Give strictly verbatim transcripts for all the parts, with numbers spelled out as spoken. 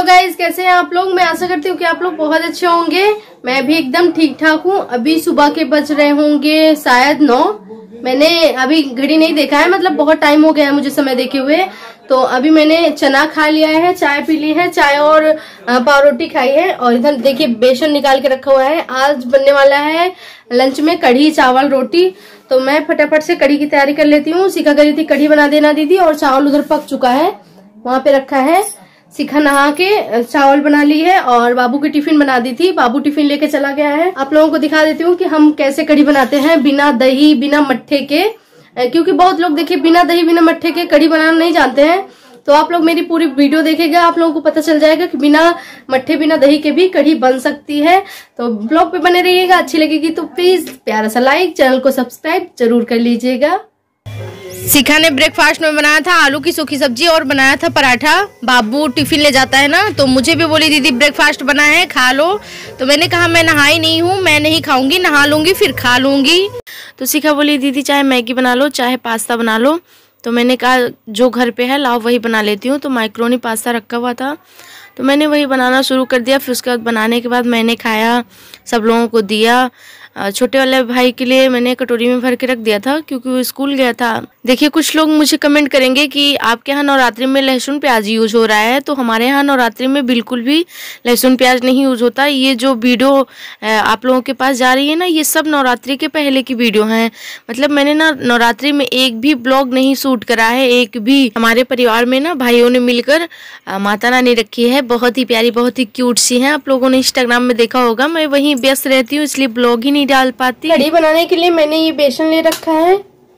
Hello guys, कैसे हैं आप लोग। मैं आशा करती हूँ कि आप लोग बहुत अच्छे होंगे। मैं भी एकदम ठीक ठाक हूँ। अभी सुबह के बज रहे होंगे शायद नौ। मैंने अभी घड़ी नहीं देखा है, मतलब बहुत टाइम हो गया है मुझे समय देखे हुए। तो अभी मैंने चना खा लिया है, चाय पी ली है, चाय और पाव रोटी खाई है। और इधर देखिए बेसन निकाल के रखा हुआ है। आज बनने वाला है लंच में कढ़ी चावल रोटी। तो मैं फटाफट से कढ़ी की तैयारी कर लेती हूँ। सीखा करी थी कढ़ी बना देना दीदी, और चावल उधर पक चुका है, वहां पे रखा है। शिखा नहा के चावल बना ली है और बाबू की टिफिन बना दी थी। बाबू टिफिन लेके चला गया है। आप लोगों को दिखा देती हूँ कि हम कैसे कढ़ी बनाते हैं बिना दही बिना मट्ठे के, क्योंकि बहुत लोग देखिए बिना दही बिना मट्ठे के कढ़ी बनाना नहीं जानते हैं। तो आप लोग मेरी पूरी वीडियो देखेगा, आप लोगों को पता चल जाएगा कि बिना मट्ठे बिना दही के भी कढ़ी बन सकती है। तो ब्लॉग पे बने रहिएगा। अच्छी लगेगी तो प्लीज प्यारा सा लाइक, चैनल को सब्सक्राइब जरूर कर लीजिएगा। शिखा ने ब्रेकफास्ट में बनाया था आलू की सूखी सब्जी और बनाया था पराठा। बाबू टिफिन ले जाता है ना, तो मुझे भी बोली दीदी ब्रेकफास्ट बना है खा लो। तो मैंने कहा मैं नहाई नहीं हूँ, मैं नहीं खाऊंगी, नहा लूंगी फिर खा लूंगी। तो शिखा बोली दीदी चाहे मैगी बना लो चाहे पास्ता बना लो। तो मैंने कहा जो घर पे है लाओ वही बना लेती हूँ। तो माइक्रोनी पास्ता रखा हुआ था तो मैंने वही बनाना शुरू कर दिया। फिर उसके बाद बनाने के बाद मैंने खाया, सब लोगों को दिया। छोटे वाले भाई के लिए मैंने कटोरी में भर के रख दिया था क्योंकि वो स्कूल गया था। देखिए कुछ लोग मुझे कमेंट करेंगे कि आपके यहाँ नवरात्रि में लहसुन प्याज यूज हो रहा है, तो हमारे यहाँ नवरात्रि में बिल्कुल भी लहसुन प्याज नहीं यूज होता। ये जो वीडियो आप लोगों के पास जा रही है ना, ये सब नवरात्रि के पहले की वीडियो हैं। मतलब मैंने ना नवरात्रि में एक भी ब्लॉग नहीं शूट करा है, एक भी। हमारे परिवार में ना भाइयों ने मिलकर माता रानी रखी है, बहुत ही प्यारी बहुत ही क्यूट सी है। आप लोगों ने इंस्टाग्राम में देखा होगा, मैं वहीं व्यस्त रहती हूँ इसलिए ब्लॉग ही नहीं डाल पाती। कढ़ी बनाने के लिए मैंने ये बेसन ले रखा है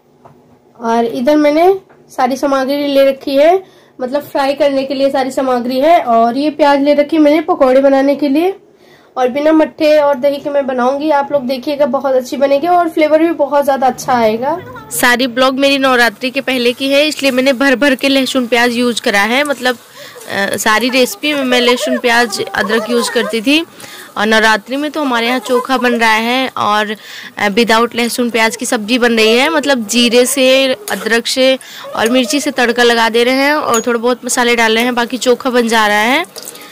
और इधर मैंने सारी सामग्री ले रखी है, मतलब फ्राई करने के लिए सारी सामग्री है। और ये प्याज ले रखी है मैंने पकौड़े बनाने के लिए, और बिना मट्ठे और दही के मैं बनाऊंगी। आप लोग देखिएगा बहुत अच्छी बनेगी और फ्लेवर भी बहुत ज्यादा अच्छा आएगा। सारी ब्लॉग मेरी नवरात्रि के पहले की है, इसलिए मैंने भर भर के लहसुन प्याज यूज करा है। मतलब आ, सारी रेसिपी में मैं लहसुन प्याज अदरक यूज करती थी। और नवरात्रि में तो हमारे यहाँ चोखा बन रहा है और विदाउट लहसुन प्याज की सब्जी बन रही है। मतलब जीरे से अदरक से और मिर्ची से तड़का लगा दे रहे हैं और थोड़ा बहुत मसाले डाल रहे हैं, बाकी चोखा बन जा रहा है।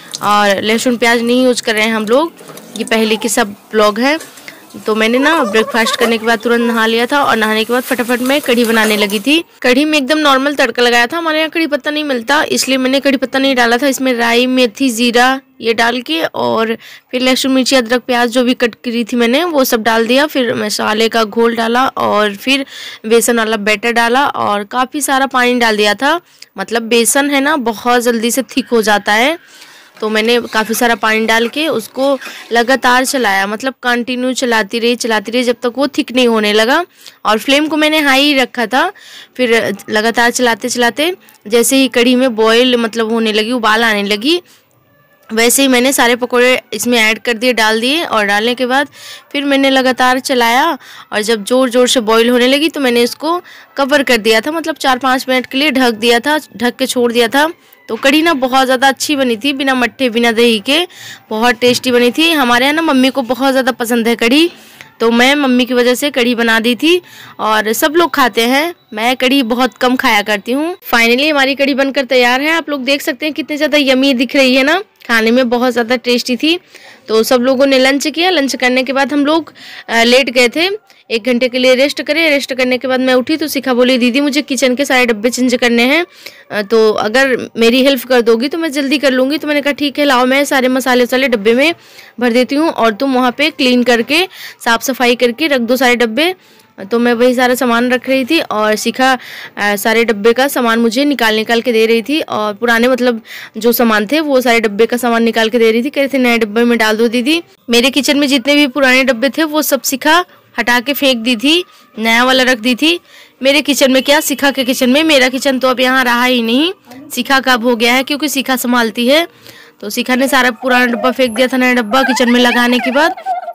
और लहसुन प्याज नहीं यूज कर रहे हैं हम लोग, ये पहले के सब ब्लॉग हैं। तो मैंने ना ब्रेकफास्ट करने के बाद तुरंत नहा लिया था और नहाने के बाद फटाफट मैं कढ़ी बनाने लगी थी। कढ़ी में एकदम नॉर्मल तड़का लगाया था। हमारे यहाँ कढ़ी पत्ता नहीं मिलता इसलिए मैंने कढ़ी पत्ता नहीं डाला था। इसमें राई मेथी जीरा ये डाल के और फिर लहसुन मिर्ची अदरक प्याज जो भी कट करी थी मैंने वो सब डाल दिया। फिर मसाले का घोल डाला और फिर बेसन वाला बैटर डाला और काफ़ी सारा पानी डाल दिया था। मतलब बेसन है ना बहुत जल्दी से थिक हो जाता है, तो मैंने काफ़ी सारा पानी डाल के उसको लगातार चलाया। मतलब कंटिन्यू चलाती रही चलाती रही जब तक वो थिक नहीं होने लगा। और फ्लेम को मैंने हाई ही रखा था। फिर लगातार चलाते चलाते जैसे ही कढ़ी में बॉयल मतलब होने लगी, उबाल आने लगी, वैसे ही मैंने सारे पकोड़े इसमें ऐड कर दिए, डाल दिए। और डालने के बाद फिर मैंने लगातार चलाया और जब ज़ोर ज़ोर से बॉईल होने लगी तो मैंने इसको कवर कर दिया था। मतलब चार पाँच मिनट के लिए ढक दिया था, ढक के छोड़ दिया था। तो कढ़ी ना बहुत ज़्यादा अच्छी बनी थी, बिना मट्ठे बिना दही के, बहुत टेस्टी बनी थी। हमारे यहाँ ना मम्मी को बहुत ज़्यादा पसंद है कढ़ी, तो मैं मम्मी की वजह से कढ़ी बना दी थी और सब लोग खाते हैं। मैं कढ़ी बहुत कम खाया करती हूँ। फाइनली हमारी कढ़ी बनकर तैयार है। आप लोग देख सकते हैं कितनी ज़्यादा यमी दिख रही है ना, खाने में बहुत ज़्यादा टेस्टी थी। तो सब लोगों ने लंच किया। लंच करने के बाद हम लोग लेट गए थे, एक घंटे के लिए रेस्ट करें। रेस्ट करने के बाद मैं उठी तो शिखा बोली दीदी मुझे किचन के सारे डब्बे चेंज करने हैं, तो अगर मेरी हेल्प कर दोगी तो मैं जल्दी कर लूँगी। तो मैंने कहा ठीक है लाओ, मैं सारे मसाले वसाले डब्बे में भर देती हूँ और तुम वहाँ पे क्लीन करके साफ़ सफाई करके रख दो सारे डब्बे। तो मैं वही सारा सामान रख रही थी और शिखा सारे डब्बे का सामान मुझे निकाल निकाल के दे रही थी। और पुराने मतलब जो सामान थे वो सारे डब्बे का सामान निकाल के दे रही थी। कह रही थी नए डब्बे में डाल दो दीदी। मेरे किचन में जितने भी पुराने डब्बे थे वो सब शिखा हटा के फेंक दी थी, नया वाला रख दी थी। मेरे किचन में क्या, शिखा के किचन में। मेरा किचन तो अब यहाँ रहा ही नहीं, शिखा का अब हो गया है क्योंकि शिखा संभालती है। तो शिखा ने सारा पुराना डब्बा फेंक दिया था, नया डब्बा किचन में लगाने के बाद।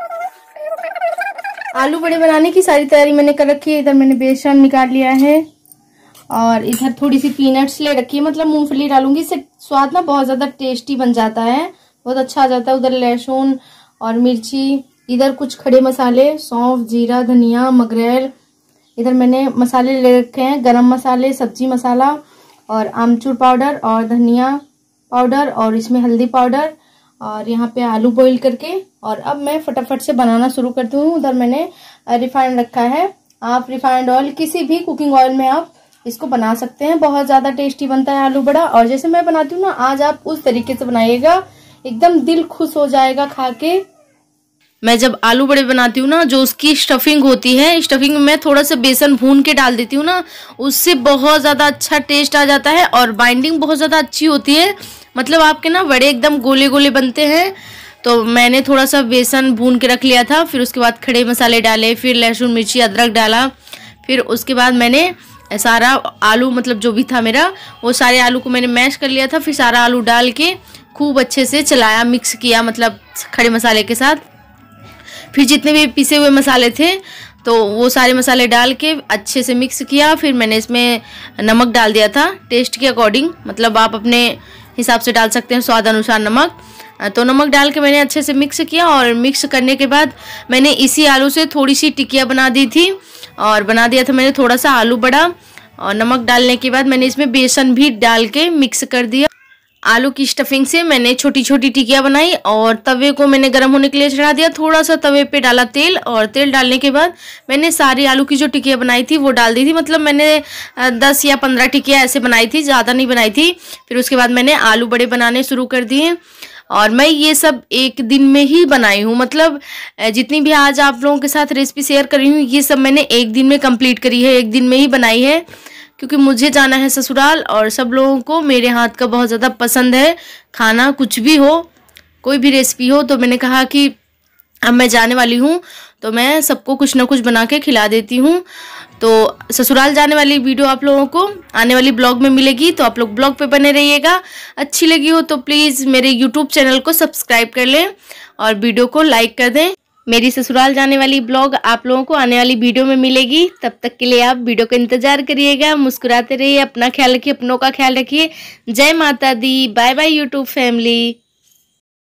आलू बड़े बनाने की सारी तैयारी मैंने कर रखी है। इधर मैंने बेसन निकाल लिया है और इधर थोड़ी सी पीनट्स ले रखी है, मतलब मूंगफली डालूंगी, इससे स्वाद ना बहुत ज्यादा टेस्टी बन जाता है, बहुत अच्छा आ जाता है। उधर लहसुन और मिर्ची, इधर कुछ खड़े मसाले सौंफ जीरा धनिया मगरेल। इधर मैंने मसाले ले रखे हैं, गरम मसाले सब्जी मसाला और आमचूर पाउडर और धनिया पाउडर और इसमें हल्दी पाउडर और यहाँ पे आलू बॉईल करके। और अब मैं फटाफट से बनाना शुरू करती हूँ। उधर मैंने रिफाइंड रखा है, आप रिफाइंड ऑयल किसी भी कुकिंग ऑयल में आप इसको बना सकते हैं, बहुत ज्यादा टेस्टी बनता है आलू बड़ा। और जैसे मैं बनाती हूँ ना, आज आप उस तरीके से बनाइएगा, एकदम दिल खुश हो जाएगा खा के। मैं जब आलू बड़े बनाती हूँ ना, जो उसकी स्टफिंग होती है, स्टफिंग में मैं थोड़ा सा बेसन भून के डाल देती हूँ ना, उससे बहुत ज़्यादा अच्छा टेस्ट आ जाता है और बाइंडिंग बहुत ज़्यादा अच्छी होती है। मतलब आपके ना बड़े एकदम गोले गोले बनते हैं। तो मैंने थोड़ा सा बेसन भून के रख लिया था, फिर उसके बाद खड़े मसाले डाले, फिर लहसुन मिर्ची अदरक डाला, फिर उसके बाद मैंने सारा आलू, मतलब जो भी था मेरा, वो सारे आलू को मैंने मैश कर लिया था। फिर सारा आलू डाल के खूब अच्छे से चलाया, मिक्स किया, मतलब खड़े मसाले के साथ। फिर जितने भी पिसे हुए मसाले थे तो वो सारे मसाले डाल के अच्छे से मिक्स किया। फिर मैंने इसमें नमक डाल दिया था टेस्ट के अकॉर्डिंग, मतलब आप अपने हिसाब से डाल सकते हैं, स्वाद अनुसार नमक। तो नमक डाल के मैंने अच्छे से मिक्स किया और मिक्स करने के बाद मैंने इसी आलू से थोड़ी सी टिकिया बना दी थी और बना दिया था मैंने थोड़ा सा आलू बड़ा। और नमक डालने के बाद मैंने इसमें बेसन भी डाल के मिक्स कर दिया। आलू की स्टफिंग से मैंने छोटी छोटी टिकिया बनाई और तवे को मैंने गर्म होने के लिए चढ़ा दिया। थोड़ा सा तवे पे डाला तेल और तेल डालने के बाद मैंने सारी आलू की जो टिकिया बनाई थी वो डाल दी थी। मतलब मैंने दस या पंद्रह टिकिया ऐसे बनाई थी, ज़्यादा नहीं बनाई थी। फिर उसके बाद मैंने आलू बड़े बनाने शुरू कर दिए और मैं ये सब एक दिन में ही बनाई हूँ। मतलब जितनी भी आज आप लोगों के साथ रेसिपी शेयर कर रही हूँ, ये सब मैंने एक दिन में कंप्लीट करी है, एक दिन में ही बनाई है, क्योंकि मुझे जाना है ससुराल और सब लोगों को मेरे हाथ का बहुत ज़्यादा पसंद है खाना। कुछ भी हो, कोई भी रेसिपी हो, तो मैंने कहा कि अब मैं जाने वाली हूँ तो मैं सबको कुछ ना कुछ बना के खिला देती हूँ। तो ससुराल जाने वाली वीडियो आप लोगों को आने वाली ब्लॉग में मिलेगी, तो आप लोग ब्लॉग पे बने रहिएगा। अच्छी लगी हो तो प्लीज़ मेरे यूट्यूब चैनल को सब्सक्राइब कर लें और वीडियो को लाइक कर दें। मेरी ससुराल जाने वाली ब्लॉग आप लोगों को आने वाली वीडियो में मिलेगी। तब तक के लिए आप वीडियो का इंतजार करिएगा, मुस्कुराते रहिए, अपना ख्याल रखिए, अपनों का ख्याल रखिए। जय माता दी, बाय बाय यूट्यूब फैमिली।